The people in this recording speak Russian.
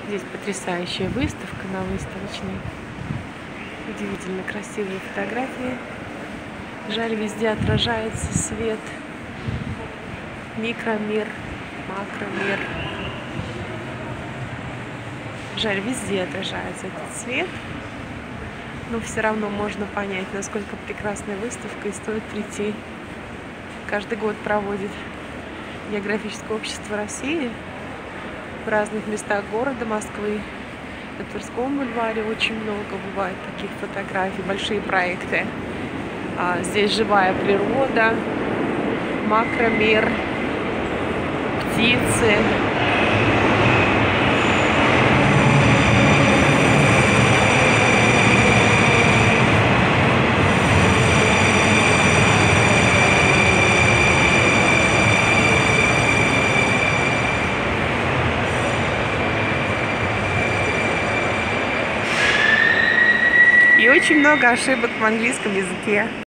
Здесь потрясающая выставка на выставочной. Удивительно красивые фотографии. Жаль, везде отражается свет. Микромир, макромир. Жаль, везде отражается этот свет. Но все равно можно понять, насколько прекрасная выставка, и стоит прийти. Каждый год проводит Географическое общество России в разных местах города Москвы. На Тверском бульваре очень много бывает таких фотографий, большие проекты. Здесь живая природа, макромир, птицы. И очень много ошибок в английском языке.